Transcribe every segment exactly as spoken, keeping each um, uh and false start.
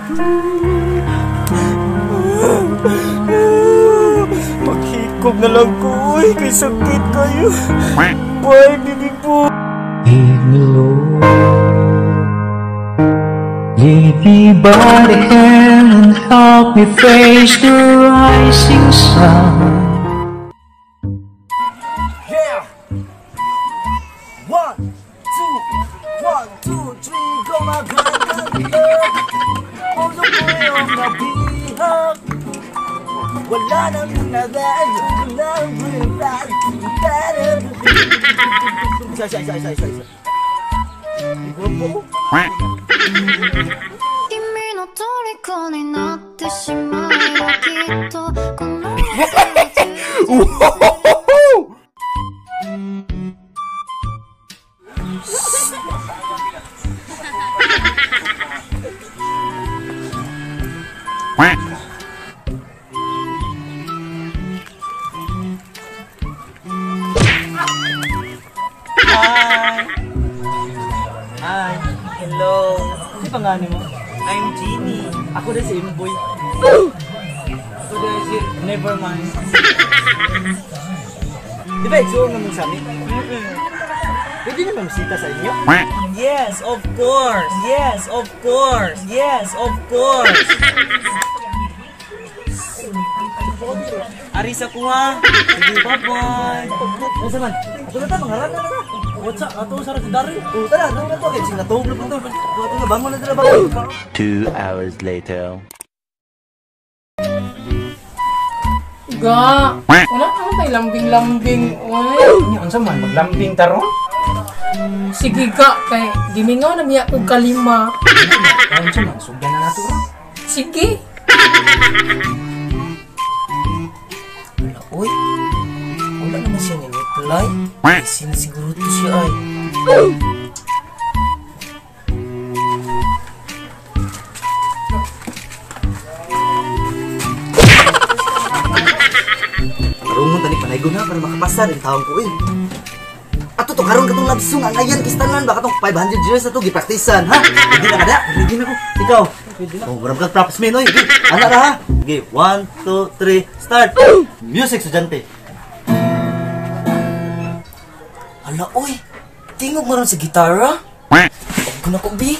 Maghikog na lang ko, uy, kay sakit kayo. Bye, baby po. Leave me alone. Leave me by the hand and help me face the rising sun. Yeah! One, two, one, two, three, go my God, oh, the boy on my behalf. Wala nang nadaan, wala nang bulad, better be. Isa, isa, isa, isa, isa, isa. Grupo? 君の虜になってしまえばきっとこの Hi! Hello! Ano pangalan mo? I'm Jeannie. Ako na si Imboy. Ako na si Nevermind. Di ba ito naman sa amin? Pwede naman masita sa inyo? Yes, of course! Yes, of course! Yes, of course! Ari sa kuha! Sige, bye-bye! Ano saman? Ato na ta, mangaran na na na! What's up? Ato sa rin dari? Oo, tara! Ano na to? Kaya sinatog na po ito! Ato na, bangon na tala bangon! Two hours later. Ga! Wala naman tayo lambing-lambing. Uy! Ano sa man? Maglambing taron? Sige ga, kay gimingaw na miya kong kalima. Ano sa man? Sugyan na nato ron? Sige! Uy, wala naman siya ni-reply. Sinasiguro to siya ay. Karong mo tani panaygo na para makapasa ang taong ko eh. Ato to karon katong labsong ang ayan kistanan baka tong five hundred years na to gipraktisan ha. Hindi na kada, hindi na ko. Ikaw. Oh, barang ka props me no. Ana ra ha. Okay, one, two, three, start! Music, estudyante! Hala, oy! Tingog mo rin sa gitara? Huwag ko na ko, B!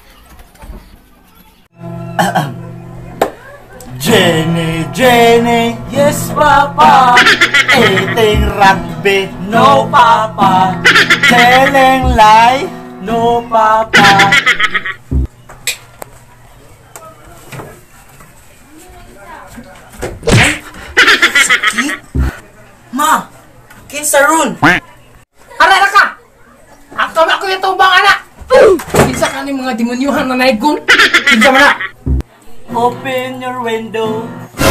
Jenny, Jenny, yes, Papa! Eating rugby, no, Papa! Telling lie, no, Papa! Ma! Kinsa ron? Arara ka! Ako ako yung tubang anak! Kinsa ka ni mga demonyuhan na naigon? Kinsa man na? Open your window.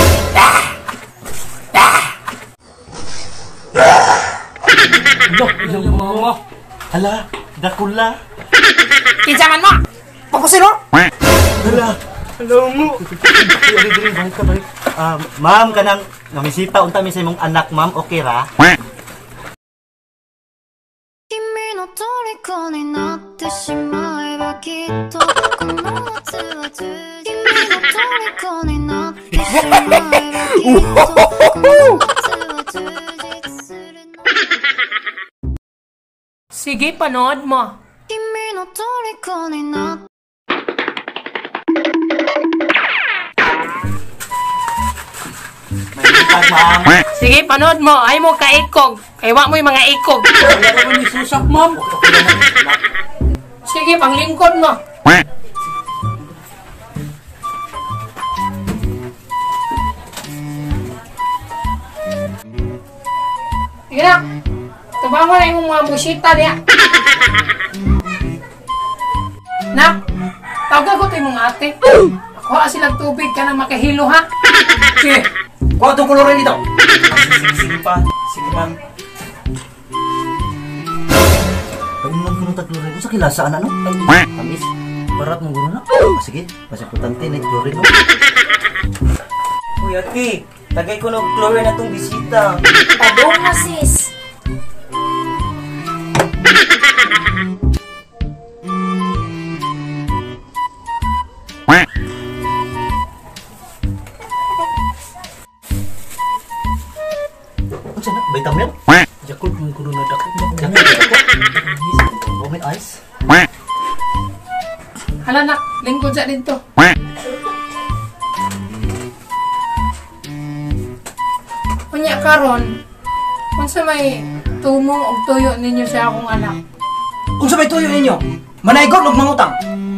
Look, ilang mga. Hala, dakula. Kinsa man mo? Papusin mo? Hala, hello mo. Dili, dili, balik ka, balik. Ah, ma'am, kanang namisita unta mi sa imong anak, ma'am, okay ra? 君の虜になってしまえばきっとこの夏は充実君の虜になってしまえばきっとこの夏は充実するの Sige, panood mo. 君の虜になって Sige, panood mo. Ay mo ka-ikog. Kaya wak mo yung mga ikog. Wala naman ni Susak, ma'am. Sige, panglingkod mo. Sige na. Tabang mo na yung mga busita niya. Nak, tawag ko ito yung mga ate. Kuha silang tubig ka na makahilo, ha? Sige. Kuha itong kolorin dito. Sige, sige pa. Sige, ma'am. Pag-inom ko ng taglurin ko sa kilasaan, ano? Tamis. Barat mong guro na. Sige, mas importante na i-chlorine mo. Uy, ate. Tagay ko ng chlorine na itong bisita. Padong na sis. sa dito. Unya karon, unsa may tumong og tuyo ninyo sa akong anak? Kung sa may tuyo ninyo, manaygon og mangutang.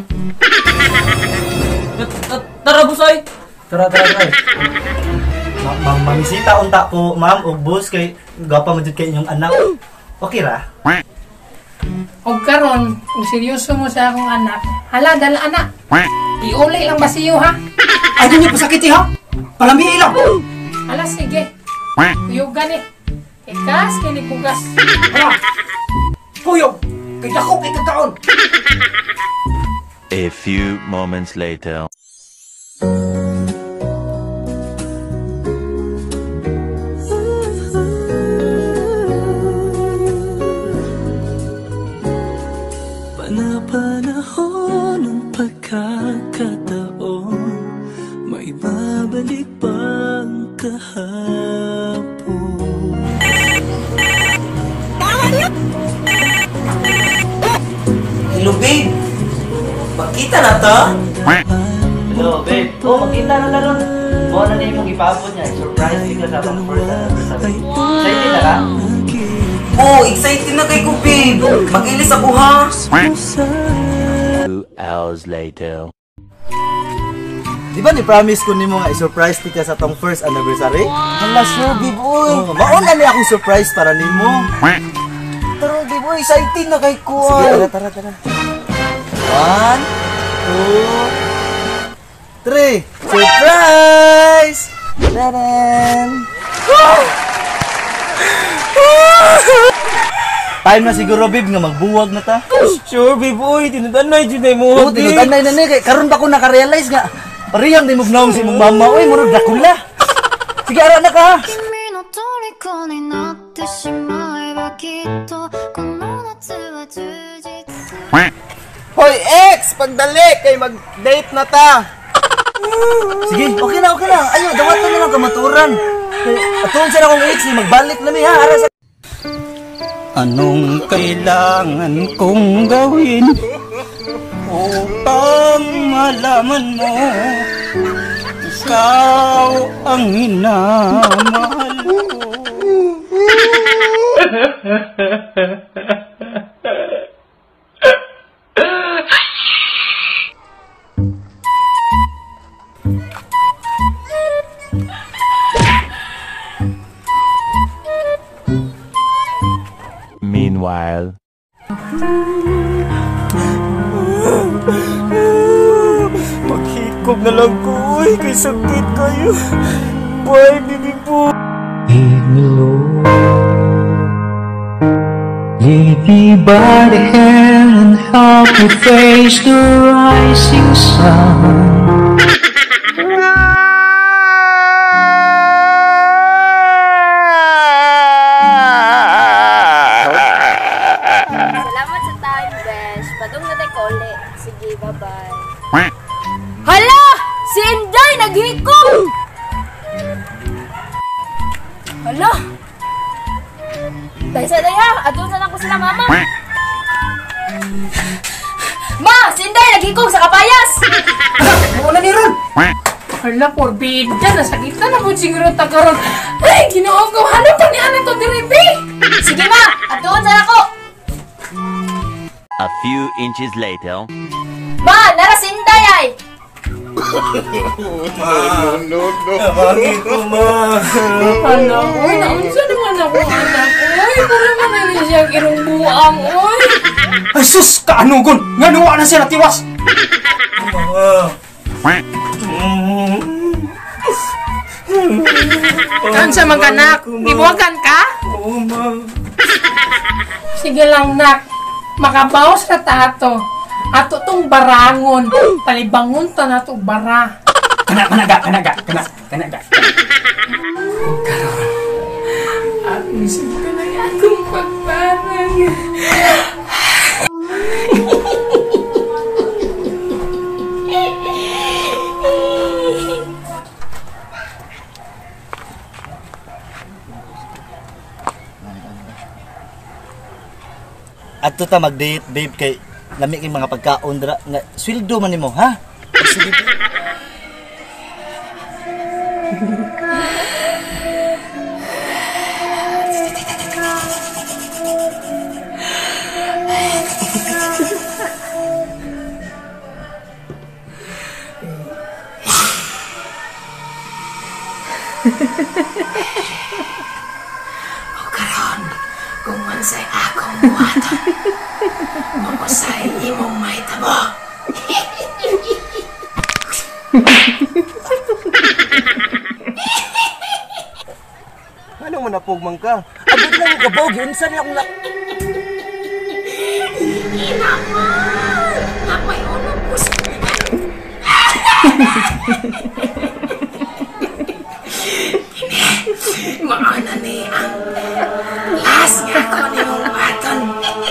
Tara, busay! Tara, tara, tara. Ma- ma- Mamisita unta ko, ma'am, o boss, kay gapa mo dyan kay inyong anak. Okay ra? Og karon, kung seryoso mo sa akong anak, hala dala anak. Iulay lang ba siyo ha? Ay, di niyo pasakiti ha? Palamiin lang! Hala sige. Tuyugan eh. Ikas kini kugas. Hala! Puyog! Kay dako kay kagkaon! A few moments later. Panapanahon ng pagkakataon, may babalik bang kahapon? Hello, babe. Magkita na to? Hello, babe. Oh, magkita na na ron. Buwan na niya mong ipaabot niya. Surprise ka sa akong first anniversary. Excited na ka? Oh, excited na kay ko, babe. Mag-ilis ako, ha? Two hours later. Di ba ni-promise ko nimo nga i-surprise ti ka sa tong first anniversary? Hala, sure, babe, oy. Oh, mauna ni akong surprise para nimo. Pero, babe, oy, excited na kay ko. Sige, tara, tara, tara. One, two, three. Surprise! Tadaan! Time na siguro, babe, nga magbuwag na ta. Sure, biboy, tinudanay dyan ay mo. Oo, tinutanay na ni. Kay karon pa ko nakarealize nga. Parehang din mong si mong mama. Uy, murag Dracula. Sige, ara na ka. 君の虜になってしまえばきっとこの夏は充実する Hoy, ex! Pagdali! Kay mag-date na ta! Sige, okay na, okay na. Ayo, dawatan na lang kamaturan. Atun sa akong ex, magbalik na mi ha. Ara sa... Anong kailangan kong gawin upang malaman mo ikaw ang hinamahal ko? Meanwhile. Maghikog na lang ko, uy! Kay sakit kayo! Bye, bibi po! Leave me alone. Leave me by the hand and help me face the rising sun. Salamat sa time, besh. Padung na tayo uli. Sige, bye-bye. Hala! Si Inday naghikom! Hala! Dahil sa daya, adun na lang ko sila, mama. Ma! Si Inday naghikom sa kapayas! Ano na ni Ron? Hala, porbida. Nasakitan na po siguro ta karon. Ay, ginoong ko. Ano pa ni anak to diribi? Sige, ma! Adun sa ako! A few inches later. Ma! Nara si Inday ay! Bakit ko, ma? Hala, uy, naunsa naman ako, anak. Uy, para man na siya kirong buang, uy. Ay, sus! Kaanugon! Nga nuwa na siya natiwas! Kansa man ka, nak? Ibuwagan ka? Oo, ma. Sige lang, nak. Makabawas na tato. Ato tong barangon. Palibangon ta na to bara. Kana, kanaga, kanaga, kana, kanaga. At misip ka na akong pagbarang. Adto ta mag-date, babe, kay lami kay mga pagkaon dra nga sweldo man nimo, ha? Sige po. O karon, kung mansay akong buhaton, mamusay imong mahitabo. Anong manapugmang ka? Abot na yung gabaw, ginsan lang na... Inaman! Napay unong puso. Maana ni ang last nga ko ni mong baton.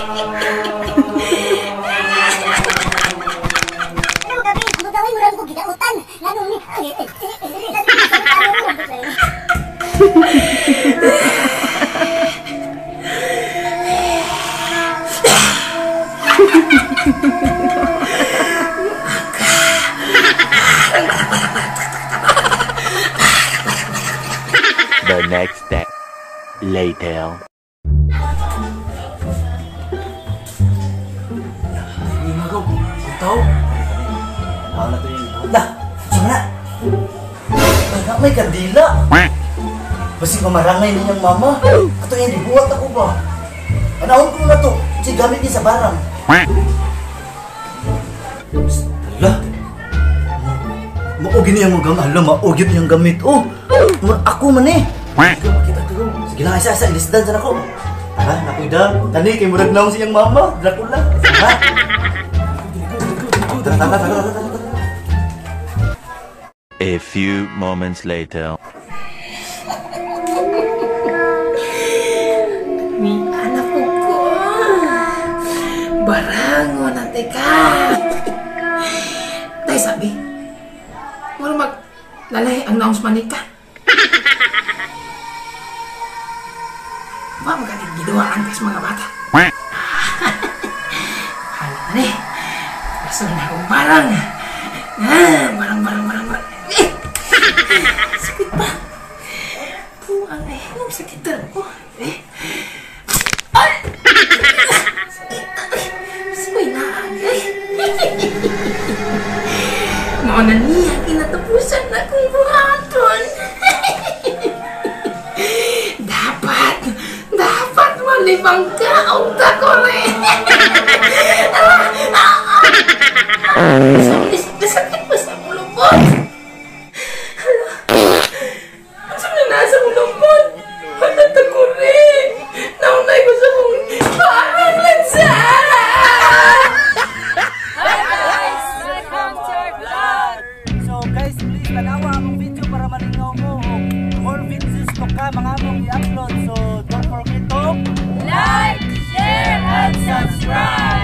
Ano gabi, magawin mo lang ko gidautan. Lalo ni... The next day. Later. Hindi magaw. Ikaw? Ako na ito yung... Wala! Saan na? Wala, may kandila! Basi pamarangay niyang mama. Ato yung dibuhat ako ba? Anahon ko na to. Si gamit niya sa barang. Wala! Maugin niya mo gamit. Hala, maugin niyang gamit. Oh! Ako man eh! Ikaw, makita ko. Sige lang, isa-isa. Ilisdan sa ako. Ha? Nakuida. Tani, kay murag naong siyang mama. Dracula. Ha? Tara, tara, tara, tara, tara. A few moments later. Ni anak ko ko. Barangon na teka. Tay sabi. Wala mag lalay ang naong manika. Ba magaling giduaan ka sa mga bata. Hala na ni. Gusto na akong barang. Ah, barang, barang, barang, barang. Eh! Sakit pa. Puang eh. Anong sakitan ko? Eh? Ay! Sikoy na. Eh? Mauna niya kinatapusan na kong buhaton. Dapat, dapat malibang ka ang takore. Sakit pa sa mulupot. Saan na nasa mulupot? Wala takore. Naunay ko sa mong parang lansa. So guys, please tanawa akong video para malingaw mo. More videos to ka mga among i-upload. So don't forget to Like, share, and subscribe!